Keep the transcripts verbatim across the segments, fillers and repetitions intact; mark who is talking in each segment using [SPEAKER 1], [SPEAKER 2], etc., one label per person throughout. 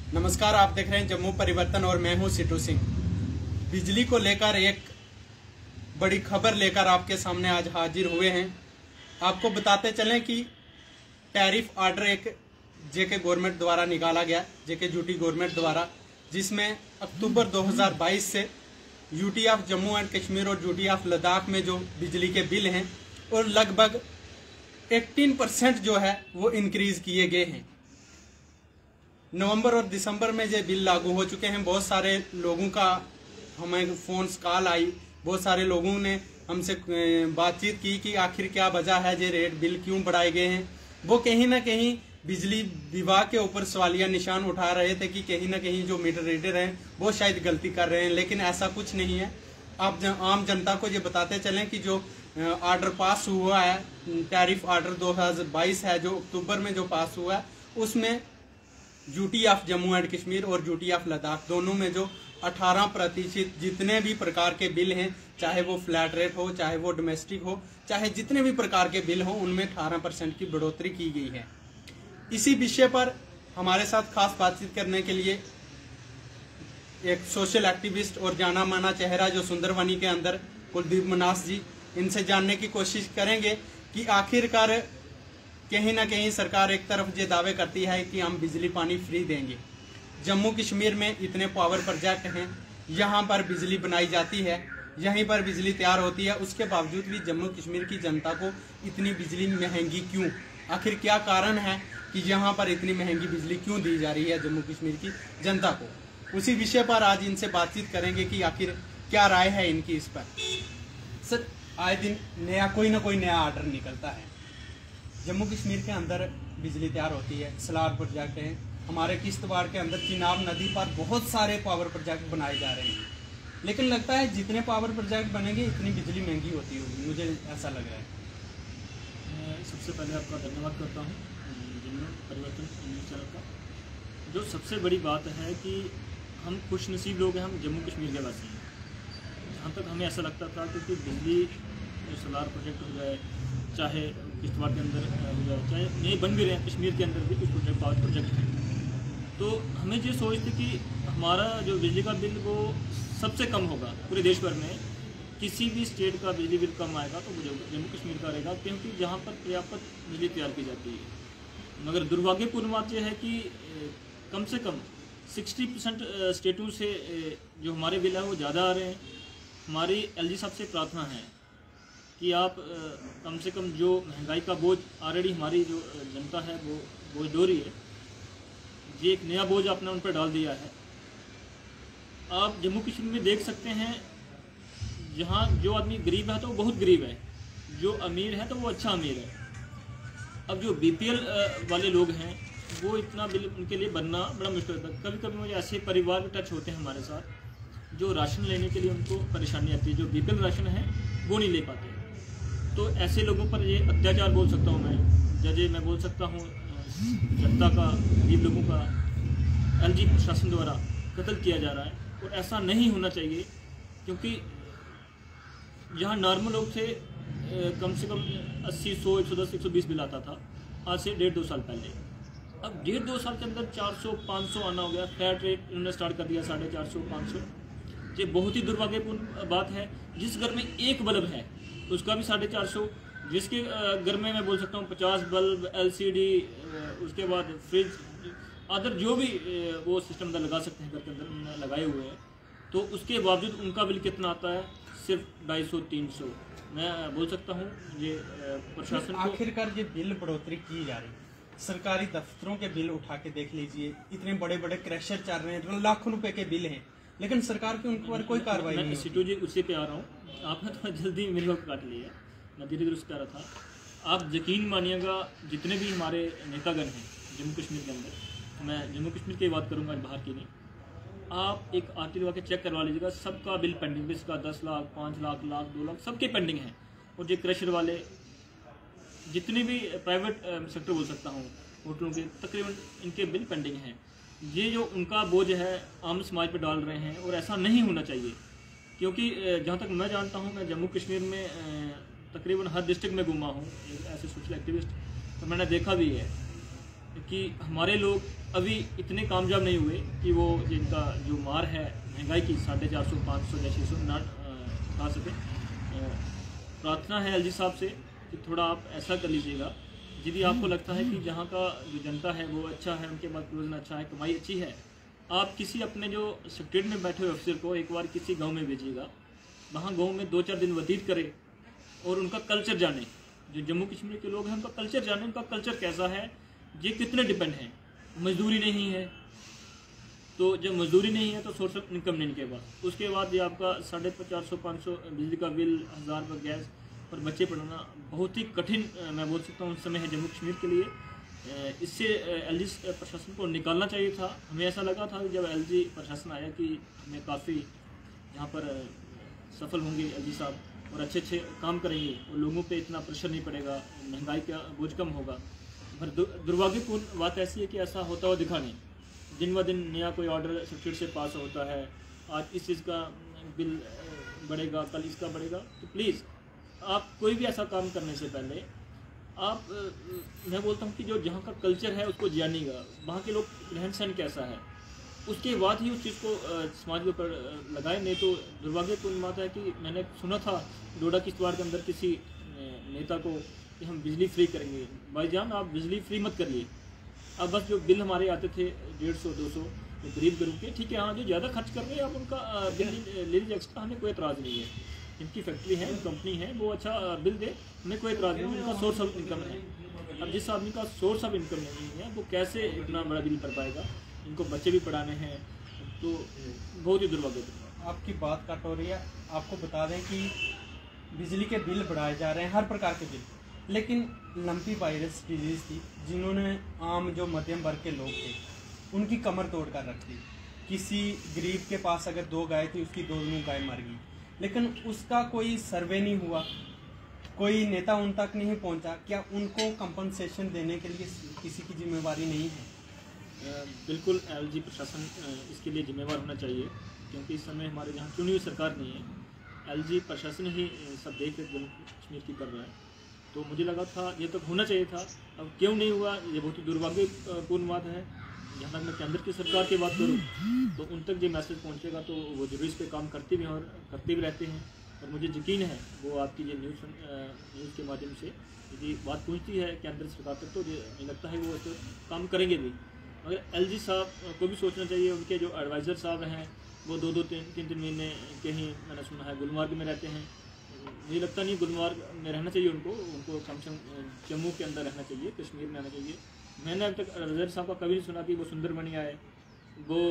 [SPEAKER 1] नमस्कार, आप देख रहे हैं जम्मू परिवर्तन और मैं हूं सिटू सिंह। बिजली को लेकर एक बड़ी खबर लेकर आपके सामने आज हाजिर हुए हैं। आपको बताते चलें कि टैरिफ ऑर्डर एक जेके गवर्नमेंट द्वारा निकाला गया, जेके यूटी गवर्नमेंट द्वारा, जिसमें अक्टूबर दो हज़ार बाईस से UT of Jammu and Kashmir और यूटी ऑफ लद्दाख में जो बिजली के बिल हैं और लगभग अठारह परसेंट जो है वो इंक्रीज किए गए हैं। नवंबर और दिसंबर में ये बिल लागू हो चुके हैं। बहुत सारे लोगों का हमें फोन्स कॉल आई, बहुत सारे लोगों ने हमसे बातचीत की कि आखिर क्या वजह है, ये रेट बिल क्यों बढ़ाए गए हैं। वो कहीं ना कहीं बिजली विभाग के ऊपर सवालिया निशान उठा रहे थे कि कहीं ना कहीं जो मीटर रीडर हैं वो शायद गलती कर रहे हैं, लेकिन ऐसा कुछ नहीं है। आप आम जनता को ये बताते चलें कि जो ऑर्डर पास हुआ है, टैरिफ ऑर्डर दो हज़ार बाईस है जो अक्टूबर में जो पास हुआ है, उसमें UT of Jammu and Kashmir और यूटी ऑफ लद्दाख दोनों में जो अठारह प्रतिशत जितने भी प्रकार के बिल हैं, चाहे वो फ्लैट रेट हो, चाहे वो डोमेस्टिक हो, चाहे जितने भी प्रकार के बिल हो, उनमें अठारह परसेंट की बढ़ोतरी की गई है। इसी विषय पर हमारे साथ खास बातचीत करने के लिए एक सोशल एक्टिविस्ट और जाना माना चेहरा जो सुंदरवनी के अंदर कुलदीप मनास जी, इनसे जानने की कोशिश करेंगे कि आखिरकार कहीं ना कहीं सरकार एक तरफ ये दावे करती है कि हम बिजली पानी फ्री देंगे। जम्मू कश्मीर में इतने पावर प्रोजेक्ट हैं, यहाँ पर बिजली बनाई जाती है, यहीं पर बिजली तैयार होती है, उसके बावजूद भी जम्मू कश्मीर की जनता को इतनी बिजली महंगी क्यों? आखिर क्या कारण है कि यहाँ पर इतनी महंगी बिजली क्यों दी जा रही है जम्मू कश्मीर की जनता को? उसी विषय पर आज इनसे बातचीत करेंगे कि आखिर क्या राय है इनकी इस पर। सर, आए दिन नया कोई ना कोई नया ऑर्डर निकलता है। जम्मू कश्मीर के अंदर बिजली तैयार होती है, सलार प्रोजेक्ट है, हमारे किश्तवाड़ के अंदर चिनाब नदी पर बहुत सारे पावर प्रोजेक्ट बनाए जा रहे हैं, लेकिन लगता है जितने पावर प्रोजेक्ट बनेंगे इतनी बिजली महंगी होती होगी, मुझे ऐसा लग रहा है।
[SPEAKER 2] मैं सबसे पहले आपका धन्यवाद करता हूँ जम्मू परिवर्तन न्यूज़ चैनल का। जो सबसे बड़ी बात है कि हम खुश नसीब लोग हैं, हम जम्मू कश्मीर के वासी हैं। जहाँ तक हमें ऐसा लगता था क्योंकि बिजली सोलार प्रोजेक्ट हो जाए, चाहे किश्तवाड़ के अंदर हो जाए, चाहे नए बन भी रहे हैं, कश्मीर के अंदर भी कुछ प्रोजेक्ट पावर प्रोजेक्ट हैं, तो हमें ये सोच थी कि हमारा जो बिजली का बिल वो सबसे कम होगा पूरे देश भर में। किसी भी स्टेट का बिजली बिल कम आएगा तो मुझे जम्मू कश्मीर का रहेगा, क्योंकि जहाँ पर पर्याप्त बिजली तैयार की जाती है। मगर दुर्भाग्यपूर्ण बात यह है कि कम से कम साठ परसेंट स्टेटों से जो हमारे बिल है वो ज़्यादा आ रहे हैं। हमारी एलजी साहब से प्रार्थना है कि आप कम से कम जो महंगाई का बोझ ऑलरेडी हमारी जो जनता है वो बोझ ढो रही है, ये एक नया बोझ आपने उन पर डाल दिया है। आप जम्मू कश्मीर में देख सकते हैं, जहाँ जो आदमी गरीब है तो वो बहुत गरीब है, जो अमीर है तो वो अच्छा अमीर है। अब जो बीपीएल वाले लोग हैं वो इतना बिल उनके लिए बनना बड़ा मुश्किल होता है। कभी कभी मुझे ऐसे परिवार में टच होते हैं हमारे साथ जो राशन लेने के लिए उनको परेशानी आती है, जो बीपीएल राशन है वो नहीं ले पाते। तो ऐसे लोगों पर ये अत्याचार बोल सकता हूँ मैं, जजे मैं बोल सकता हूँ जनता का, गरीब लोगों का एलजी प्रशासन द्वारा कत्ल किया जा रहा है, और ऐसा नहीं होना चाहिए। क्योंकि जहाँ नॉर्मल लोग थे कम से कम अस्सी, सौ, एक सौ दस, एक सौ बीस बिल आता था आज से डेढ़ दो साल पहले। अब डेढ़ दो साल के अंदर चार सौ, पाँच सौ आना हो गया। फ्लैट रेट इन्होंने स्टार्ट कर दिया साढ़े चार सौ, पाँच सौ। ये बहुत ही दुर्भाग्यपूर्ण बात है। जिस घर में एक बल्ब है उसका भी साढ़े चार सौ, जिसके घर में मैं बोल सकता हूँ पचास बल्ब, एलसीडी, उसके बाद फ्रिज, अदर जो भी वो सिस्टम अंदर लगा सकते हैं घर के अंदर उन्होंने लगाए हुए हैं, तो उसके बावजूद उनका बिल कितना आता है? सिर्फ ढाई सौ, तीन सौ। मैं बोल सकता हूँ ये प्रशासन को
[SPEAKER 1] आखिरकार ये बिल बढ़ोतरी की जा रही है। सरकारी दफ्तरों के बिल उठा के देख लीजिए, इतने बड़े बड़े क्रैशर चल रहे हैं, लाखों रुपए के बिल हैं, लेकिन सरकार की उन पर कोई कार्रवाई नहीं।
[SPEAKER 2] सिटू जी उसी पे आ रहा हूँ, आपने थोड़ा जल्दी मेरी वक्त काट लिया, मैं धीरे धीरे उस पर आ रहा था। आप यकीन मानिएगा जितने भी हमारे नेतागण हैं जम्मू कश्मीर के अंदर, मैं जम्मू कश्मीर की बात करूँगा, बाहर की नहीं, आप एक आरटी लगा के चेक करवा लीजिएगा, सबका बिल पेंडिंग, इसका दस लाख, पाँच लाख, लाख, दो लाख, सबके पेंडिंग हैं। और ये क्रशर वाले जितने भी प्राइवेट सेक्टर बोल सकता हूँ, होटलों के, तकरीबन इनके बिल पेंडिंग हैं। ये जो उनका बोझ है आम समाज पर डाल रहे हैं, और ऐसा नहीं होना चाहिए। क्योंकि जहाँ तक मैं जानता हूँ, मैं जम्मू कश्मीर में तकरीबन हर डिस्ट्रिक्ट में घूमा हूँ ऐसे सोशल एक्टिविस्ट, तो मैंने देखा भी है कि हमारे लोग अभी इतने कामयाब नहीं हुए कि वो जिनका जो मार है महंगाई की साढ़े चार सौ पाँच सौ या छः सौ ना खा सके। प्रार्थना है एलजी साहब से कि थोड़ा आप ऐसा कर लीजिएगा, यदि आपको लगता है कि जहाँ का जो जनता है वो अच्छा है, उनके पास प्रोजन अच्छा है, कमाई अच्छी है, आप किसी अपने जो सेक्रेटरी में बैठे हुए अफसर को एक बार किसी गांव में भेजिएगा, वहाँ गांव में दो चार दिन व्यतीत करे और उनका कल्चर जाने। जो जम्मू कश्मीर के लोग हैं उनका कल्चर जाने, उनका कल्चर कैसा है, ये कितने डिपेंड हैं। मजदूरी नहीं है तो जब मजदूरी नहीं है तो सोर्स ऑफ इनकम नहीं इनके पास। उसके बाद ये आपका साढ़े चार सौ पाँच सौ बिजली का बिल, हज़ार रुपये गैस और बच्चे पढ़ाना बहुत ही कठिन मैं बोल सकता हूँ उस समय है जम्मू कश्मीर के लिए। इससे एलजी प्रशासन को निकालना चाहिए था। हमें ऐसा लगा था कि जब एलजी प्रशासन आया कि हमें काफ़ी यहाँ पर सफल होंगे एलजी साहब और अच्छे अच्छे काम करेंगे और लोगों पे इतना प्रेशर नहीं पड़ेगा, महंगाई का बोझ कम होगा। पर दुर्भाग्यपूर्ण बात ऐसी है कि ऐसा होता हुआ दिखा नहीं। दिन ब दिन नया कोई ऑर्डर सेक्रेटरी से पास होता है, आज इस चीज़ का बिल बढ़ेगा, कल इसका बढ़ेगा। तो प्लीज़ आप कोई भी ऐसा काम करने से पहले आप मैं बोलता हूँ कि जो जहाँ का कल्चर है उसको जानिएगा, वहाँ के लोग रहन सहन कैसा है, उसके बाद ही उस चीज़ को समाज के ऊपर लगाए। नहीं तो दुर्भाग्यपूर्ण बात है कि मैंने सुना था डोडा किश्तवाड़ के अंदर किसी नेता को कि हम बिजली फ्री करेंगे। भाईजान आप बिजली फ्री मत करिए। अब बस जो बिल हमारे आते थे डेढ़ सौ दो सौ तो गरीब गरीब के ठीक है, हाँ जो ज़्यादा खर्च कर रहे हैं आप उनका बिल ले लीजिए एक्स्ट्रा, हमें कोई एतराज़ नहीं है। जिनकी फैक्ट्री है, कंपनी है, वो अच्छा बिल दे, हमें कोई एतराज़ नहीं है, उनका सोर्स ऑफ इनकम है। अब जिस आदमी का सोर्स ऑफ इनकम नहीं है वो कैसे इतना बड़ा बिल भर पाएगा, इनको बच्चे भी पढ़ाने हैं, तो बहुत ही दुर्भाग्यपूर्ण।
[SPEAKER 1] आपकी बात कट हो रही है। आपको बता दें कि बिजली के बिल बढ़ाए जा रहे हैं, हर प्रकार के बिल, लेकिन लंपी वायरस डिजीज़ थी जिन्होंने आम जो मध्यम वर्ग के लोग थे उनकी कमर तोड़ कर रख दी। किसी गरीब के पास अगर दो गाय थी उसकी दोनों गाय मर गई, लेकिन उसका कोई सर्वे नहीं हुआ, कोई नेता उन तक नहीं पहुंचा। क्या उनको कंपनसेशन देने के लिए किसी की जिम्मेवारी नहीं है?
[SPEAKER 2] बिल्कुल एलजी प्रशासन इसके लिए जिम्मेवार होना चाहिए, क्योंकि इस समय हमारे यहाँ चुनी हुई सरकार नहीं है। एलजी प्रशासन ही सब देख रेख जम्मू कश्मीर की कर रहा है। तो मुझे लगा था ये तो होना चाहिए था, अब क्यों नहीं हुआ, ये बहुत ही दुर्भाग्यपूर्ण बात है। जहाँ तक मैं केंद्र की सरकार की बात करूँ तो उन तक जो मैसेज पहुँचेगा तो वो जरूर इस पर काम करते भी हैं और करते भी रहते हैं। और मुझे यकीन है वो आपकी ये न्यूज़ न्यूज़ के माध्यम से यदि बात पहुँचती है केंद्र सरकार तक तो मुझे लगता है वो तो काम करेंगे भी। मगर एलजी साहब को भी सोचना चाहिए, उनके जो एडवाइज़र साहब हैं वो दो दो तीन तीन तीन महीने कहीं मैंने सुना है गुलमर्ग में रहते हैं। मुझे लगता नहीं गुलमर्ग में रहना चाहिए उनको, उनको कम से कम जम्मू के अंदर रहना चाहिए, कश्मीर में रहना चाहिए। मैंने अब तक एडवाइज़र साहब का कभी नहीं सुना कि वो सुंदरबनी आए, वो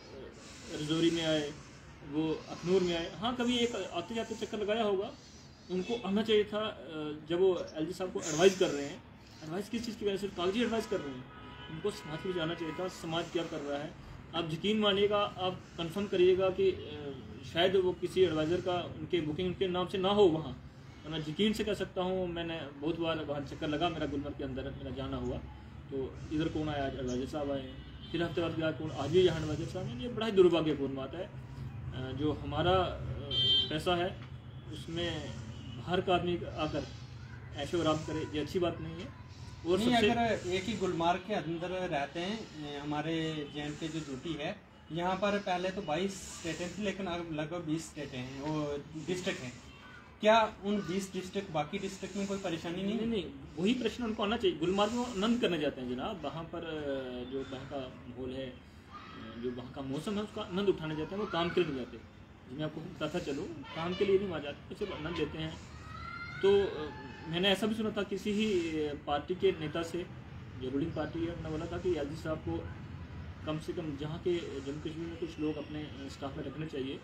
[SPEAKER 2] रजौरी में आए, वो अखनूर में आए। हाँ कभी एक आते जाते चक्कर लगाया होगा, उनको आना चाहिए था। जब वो एलजी साहब को एडवाइस कर रहे हैं, एडवाइस किस चीज़ की वजह से, कागजी एडवाइस कर रहे हैं, उनको समाज में जाना चाहिए था, समाज क्या कर रहा है। आप यकीन मानिएगा, आप कंफर्म करिएगा कि शायद वो किसी एडवाइज़र का उनके बुकिंग उनके नाम से ना हो वहाँ। तो मैं यकीन से कह सकता हूँ, मैंने बहुत बार वहाँ चक्कर लगा, मेरा गुलमर्ग के अंदर मेरा जाना हुआ, तो इधर कौन आया, आज एडवाइज़र साहब आए, फिर हफ्ते बाद गया कौन, आज भी यहाँ एडवाइज़र साहब हैं। ये बड़ा ही दुर्भाग्यपूर्ण बात है। जो हमारा पैसा है उसमें हर का आदमी आकर ऐशो आराम करे, ये अच्छी बात नहीं है। और
[SPEAKER 1] नहीं, अगर एक ही गुलमर्ग के अंदर रहते हैं, हमारे जे एंड के जो ड्यूटी है यहाँ पर पहले तो बाईस स्टेटें थी, लेकिन अब लगभग बीस स्टेटें हैं, वो डिस्ट्रिक्ट हैं। क्या उन बीस डिस्ट्रिक्ट बाकी डिस्ट्रिक्ट में कोई परेशानी नहीं?
[SPEAKER 2] नहीं नहीं, वही प्रश्न उनको आना चाहिए। गुलमर्ग में आनंद करने जाते हैं जनाब, वहाँ पर जो वहाँ का माहौल है, जो वहाँ का मौसम है, उसका आनंद उठाने जाते हैं, वो काम के लिए नहीं जाते। जिन्हें आपको बताता चलो, काम के लिए नहीं वहाँ जाते, सिर्फ आनंद लेते हैं। तो मैंने ऐसा भी सुना था किसी ही पार्टी के नेता से, जो रूलिंग पार्टी है, उन्होंने बोला था कि एलजी साहब को कम से कम जहाँ के जम्मू कश्मीर में कुछ लोग अपने स्टाफ में रखने चाहिए,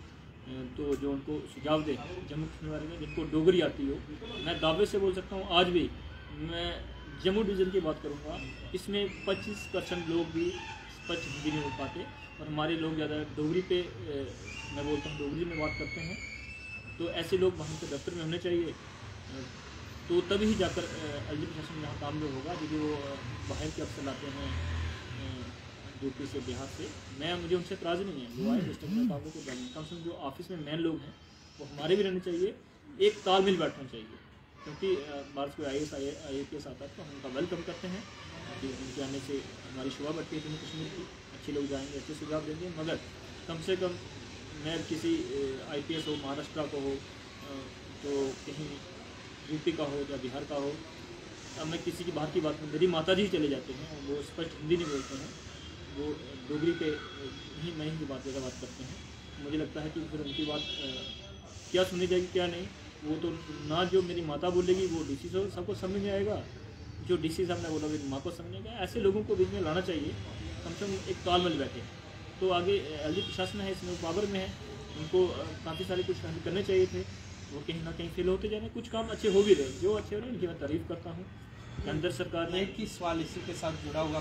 [SPEAKER 2] तो जो उनको सुझाव दे जम्मू कश्मीर वाले में, जिनको डोगरी आती हो। मैं दावे से बोल सकता हूँ, आज भी मैं जम्मू डिवीज़न की बात करूँगा, इसमें पच्चीस परसेंट लोग भी स्पष्ट हिंदी नहीं बोल पाते, और हमारे लोग ज़्यादा डोगरी पे मैं बोलता हूँ डोगरी में बात करते हैं। तो ऐसे लोग वहाँ के दफ्तर में होने चाहिए, तो तभी जाकर एलजी प्रशासन यहाँ काम जो होगा। यदि वो बाहर के अफसर लाते हैं यूपी से, बिहार से, मैं मुझे उनसे एतराज़ नहीं है, वो आए डिस्ट्रिक्ट में कामों को कम से कम जो ऑफिस में मेन लोग हैं वो हमारे भी रहने चाहिए, एक तालमेल बैठना चाहिए। क्योंकि भारत को I S I A S आता है तो हम उनका वेलकम करते हैं, कि उनके आने से हमारी शोभा बढ़ती है जम्मू कश्मीर की, अच्छे लोग जाएंगे, अच्छे सुझाव देंगे। मगर कम से कम मैं किसी आई पी एस हो, महाराष्ट्र का हो, तो कहीं यूपी का हो या बिहार का हो, अब मैं किसी की बाहर की बात में, मेरी माता जी चले जाते हैं, वो स्पष्ट हिंदी नहीं बोलते हैं, वो डोगरी पे ही मैं ही की बात ज़्यादा बात करते हैं। मुझे लगता है कि फिर उनकी बात क्या सुनी जाएगी क्या नहीं, वो तो ना जो मेरी माता बोलेगी वो डी सी से सबको समझ में आएगा, जो डी सी साहब ने बोला मेरी माँ को समझ में आएगा। ऐसे लोगों को बीच में लाना चाहिए, कम से कम एक तालमेल बैठे। तो आगे एल डी प्रशासन है, इसमें पावर में है, उनको काफ़ी सारे कुछ करने चाहिए थे, वो कहीं ना कहीं फेल होते जा रहे हैं। कुछ काम अच्छे हो भी रहे, जो अच्छे हो रहे हैं उनकी मैं तारीफ़ करता हूँ। केंद्र सरकार ने
[SPEAKER 1] एक ही सवाल इसी के साथ जुड़ा हुआ,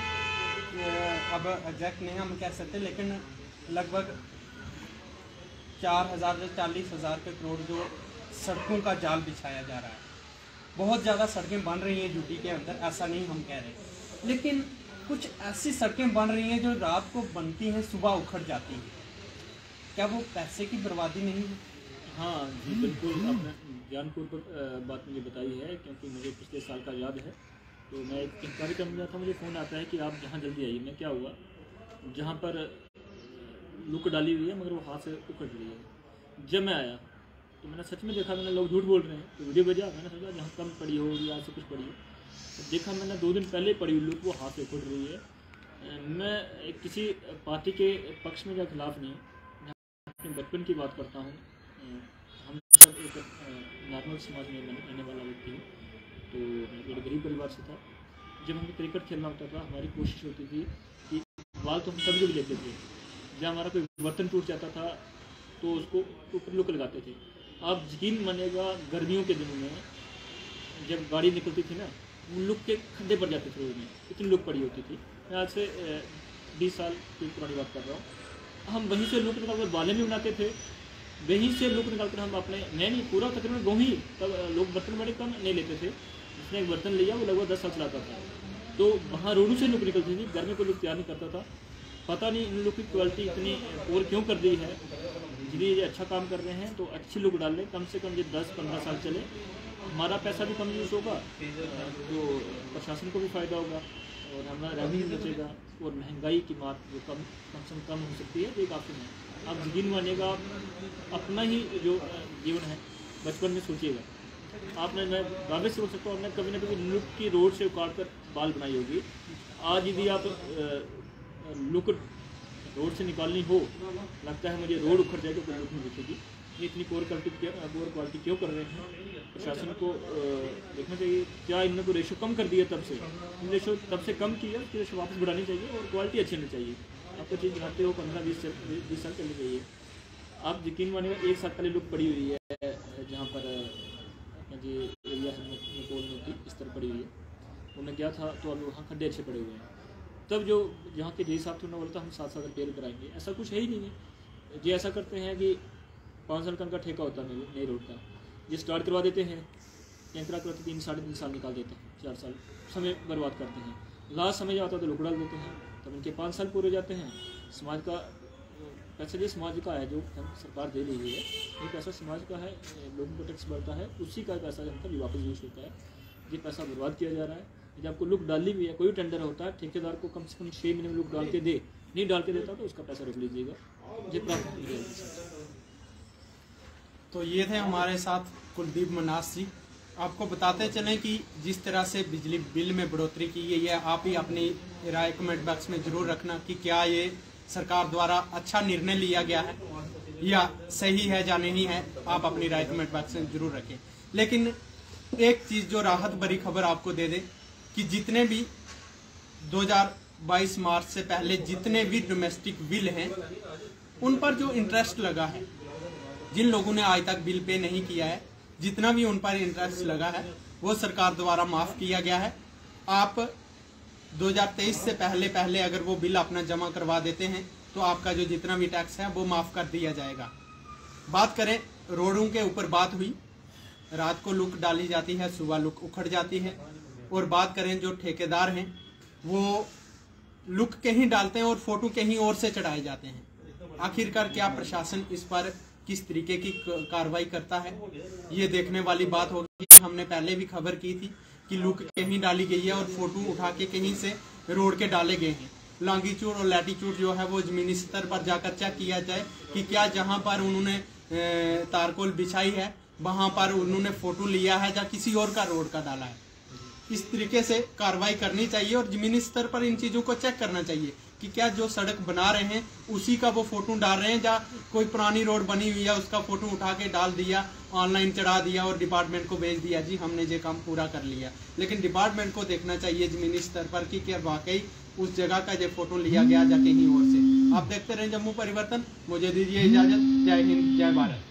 [SPEAKER 1] अब एग्जैक्ट नहीं हम कह सकते, लेकिन लगभग चार हज़ार से चालीस हज़ार के करोड़ जो सड़कों का जाल बिछाया जा रहा है, बहुत ज़्यादा सड़कें बन रही हैं यूपी के अंदर, ऐसा नहीं हम कह रहे, लेकिन कुछ ऐसी सड़कें बन रही हैं जो रात को बनती हैं, सुबह उखड़ जाती हैं। क्या वो पैसे की बर्बादी नहीं है?
[SPEAKER 2] हाँ जी बिल्कुल, आपने ज्ञानपूर्वक बात मुझे बताई है, क्योंकि मुझे पिछले साल का याद है। तो मैं एक इंक्वायरी करने गया था, मुझे फ़ोन आता है कि आप जहाँ जल्दी आइए। मैं क्या हुआ, जहाँ पर लुक डाली हुई है मगर वो हाथ से उखड़ रही है। जब मैं आया तो मैंने सच में देखा, मैंने लोग झूठ बोल रहे हैं, तो वीडियो भेजा, मैंने सोचा जहाँ कम पड़ी होगी या से कुछ पड़ी हो, तो देखा मैंने दो दिन पहले पड़ी हुई लुक वो हाथ से उखड़ रही है। मैं किसी पार्टी के पक्ष में या खिलाफ नहीं, अपने बचपन की बात करता हूँ। हम सब एक नॉर्मल समाज में रहने वाला व्यक्ति हूँ, तो मैं एक गरीब परिवार से था। जब हमें क्रिकेट खेलना होता था, हमारी कोशिश होती थी कि बाल तो हम सभी भी लेते थे, जब हमारा कोई बर्तन टूट जाता था तो उसको ऊपर लुक लगाते थे। आप यकीन मानिएगा, गर्मियों के दिनों में जब गाड़ी निकलती थी ना, वो लुक के खड्डे पड़ जाते थे, रोड में इतनी लुक पड़ी होती थी। मैं आज से बीस साल की पुरानी बात कर रहा हूँ। हम वहीं से लुक निकाल कर बालें भी बनाते थे, वहीं से लुक निकाल कर हम अपने, मैं नहीं पूरा तकरीबन गाँव ही, तब लोग बर्तन बड़े कम नहीं लेते थे, जिसने एक बर्तन लिया वो लगभग दस साल चलाता था। तो वहाँ रोडों से लुक निकलती थी, घर में कोई लुक तैयार नहीं करता था। पता नहीं इन लोग की क्वालिटी इतनी और क्यों कर दी है। इसलिए ये अच्छा काम कर रहे हैं तो अच्छी लुक डाल लें, कम से कम ये दस पंद्रह साल चले, हमारा पैसा भी कम यूज़ होगा, तो प्रशासन को भी फ़ायदा होगा और हमारा रेवेन्यू बचेगा, और महंगाई की मार जो कम कम से कम हो सकती है, तो एक ऑप्शन है। आप यकीन मानिएगा, अपना ही जो जीवन है बचपन में सोचिएगा, आपने, मैं दावे से बोल सकता हूँ, आपने कभी ना कभी लुक की रोड से उखाड़ कर बाल बनाई होगी। आज यदि आप लुक रोड से निकालनी हो, लगता है मुझे रोड उखड़ जाएगी तो लुक नहीं दिखेगी। ये इतनी पोर क्वालिटी क्या पोर क्वालिटी क्यों कर रहे हैं? प्रशासन को देखना चाहिए, क्या इन्होंने को रेशो कम कर दिया, तब से रेशो तब से कम किया, उसकी रेशो वापस बढ़ानी चाहिए और क्वालिटी अच्छी होनी चाहिए। आपको चीज़ बनाते हो पंद्रह बीस बीस साल चलनी चाहिए। आप यकीन मानिएगा, एक साल पहले लुक पड़ी हुई है जहाँ पर जी एरिया पोल में थी, इस तरह पड़ी हुई है, वो मैं गया था तो अब वहाँ खड्डे अच्छे पड़े हुए हैं। तब जो यहाँ के जी साहब थे उन्होंने बोला था हम सात साल रिपेयर कराएंगे, ऐसा कुछ है ही नहीं है। जी ऐसा करते हैं कि पाँच साल का उनका ठेका होता है नई रोड का, ये स्टार्ट करवा देते हैं, कैंकरा करते तीन साढ़े तीन साल निकाल देते हैं, चार साल समय बर्बाद करते हैं। लास्ट समय आता तो लुक डाल देते हैं, तब उनके पाँच साल पूरे जाते हैं। समाज का पैसा जो समाज का है, जो सरकार दे रही है, ये पैसा समाज का है, लोगों को टैक्स बढ़ता है, उसी का पैसा जनता भी वापस यूज होता है। ये पैसा बर्बाद किया जा रहा है। जब आपको लुक डालनी भी है, कोई टेंडर होता है, ठेकेदार को कम से कम छः महीने में लुक डाल के दे, नहीं डाल के देता तो उसका पैसा रख लीजिएगा, ये प्राप्त मिलेगा।
[SPEAKER 1] तो ये थे हमारे साथ कुलदीप मनास जी। आपको बताते चलें कि जिस तरह से बिजली बिल में बढ़ोतरी की गई है, आप ही अपनी राय कमेंट बॉक्स में जरूर रखना कि क्या ये सरकार द्वारा अच्छा निर्णय लिया गया है या सही है या नहीं है। आप अपनी राय कमेंट बॉक्स में जरूर रखें। लेकिन एक चीज जो राहत भरी खबर आपको दे दे कि जितने भी दो हज़ार बाईस मार्च से पहले जितने भी डोमेस्टिक बिल हैं, उन पर जो इंटरेस्ट लगा है, जिन लोगों ने आज तक बिल पे नहीं किया है, जितना भी उन पर इंटरेस्ट लगा है वो सरकार द्वारा माफ किया गया है। आप दो हज़ार तेईस से पहले पहले अगर वो बिल अपना जमा करवा देते हैं तो आपका जो जितना भी टैक्स है वो माफ कर दिया जाएगा। बात करें रोडों के ऊपर, बात हुई, रात को लुक डाली जाती है, सुबह लुक उखड़ जाती है। और बात करें जो ठेकेदार हैं, वो लुक कहीं डालते हैं और फोटो कहीं और से चढ़ाए जाते हैं। आखिरकार क्या प्रशासन इस पर किस तरीके की कार्रवाई करता है, ये देखने वाली बात होगी। हमने पहले भी खबर की थी की लुक कहीं डाली गई है और फोटो उठा के कहीं से रोड के डाले गए हैं। लॉन्गिट्यूड और लैटिट्यूड जो है वो जमीनी स्तर पर जाकर चेक किया जाए कि क्या जहां पर उन्होंने तारकोल बिछाई है वहां पर उन्होंने फोटो लिया है या किसी और का रोड का डाला है। इस तरीके से कार्रवाई करनी चाहिए और जमीनी स्तर पर इन चीजों को चेक करना चाहिए कि क्या जो सड़क बना रहे हैं उसी का वो फोटो डाल रहे हैं या कोई पुरानी रोड बनी हुई है उसका फोटो उठा के डाल दिया, ऑनलाइन चढ़ा दिया और डिपार्टमेंट को भेज दिया, जी हमने ये काम पूरा कर लिया। लेकिन डिपार्टमेंट को देखना चाहिए जमीनी स्तर पर कि क्या वाकई उस जगह का ये फोटो लिया गया या कहीं और से। आप देखते रहें जम्मू परिवर्तन। मुझे दीजिए इजाजत। जय हिंद, जय भारत।